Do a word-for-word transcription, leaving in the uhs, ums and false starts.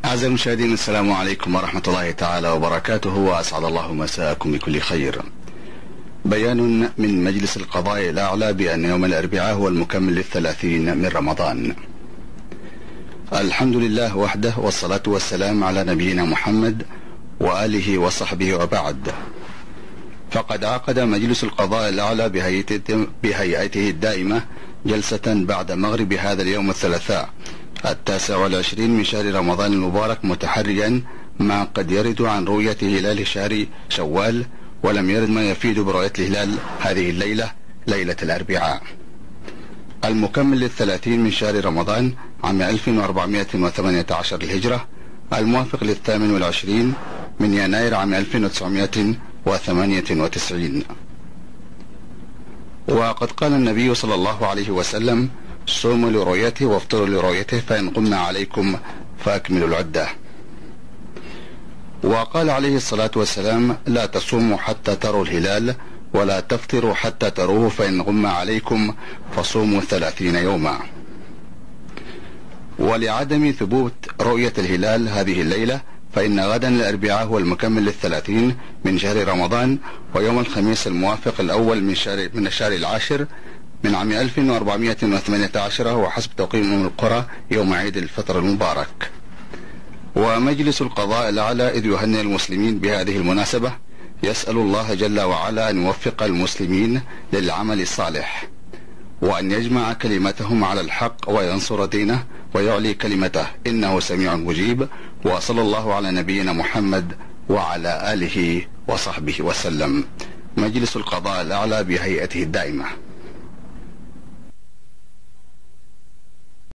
أعزائي المشاهدين، السلام عليكم ورحمة الله تعالى وبركاته، وأسعد الله مساءكم بكل خير. بيان من مجلس القضاء الأعلى بأن يوم الأربعاء هو المكمل للثلاثين من رمضان. الحمد لله وحده، والصلاة والسلام على نبينا محمد وآله وصحبه وبعد. فقد عقد مجلس القضاء الأعلى بهيئته الدائمة جلسة بعد مغرب هذا اليوم الثلاثاء التاسع والعشرين من شهر رمضان المبارك، متحريا ما قد يرد عن رؤية هلال شهر شوال، ولم يرد ما يفيد برؤية الهلال هذه الليلة، ليلة الأربعاء المكمل للثلاثين من شهر رمضان عام ألف وأربعمائة وثمانية عشر الهجرة، الموافق للثامن والعشرين من يناير عام ألف وتسعمائة وثمانية وتسعين. وقد قال النبي صلى الله عليه وسلم: صوموا لرؤيته وافطروا لرؤيته، فإن قمن عليكم فأكملوا العدة. وقال عليه الصلاة والسلام: لا تصوموا حتى تروا الهلال، ولا تفطروا حتى تروه، فإن غم عليكم فصوموا ثلاثين يوما. ولعدم ثبوت رؤية الهلال هذه الليلة، فإن غدا الأربعاء هو المكمل للثلاثين من شهر رمضان، ويوم الخميس الموافق الأول من شهر من الشهر العاشر من عام ألف وأربعمائة وثمانية عشر، وحسب توقيت أم القرى يوم عيد الفطر المبارك. ومجلس القضاء الأعلى إذ يهنئ المسلمين بهذه المناسبة يسأل الله جل وعلا أن يوفق المسلمين للعمل الصالح، وأن يجمع كلمتهم على الحق وينصر دينه ويعلي كلمته، إنه سميع مجيب. وصلى الله على نبينا محمد وعلى آله وصحبه وسلم. مجلس القضاء الأعلى بهيئته الدائمة.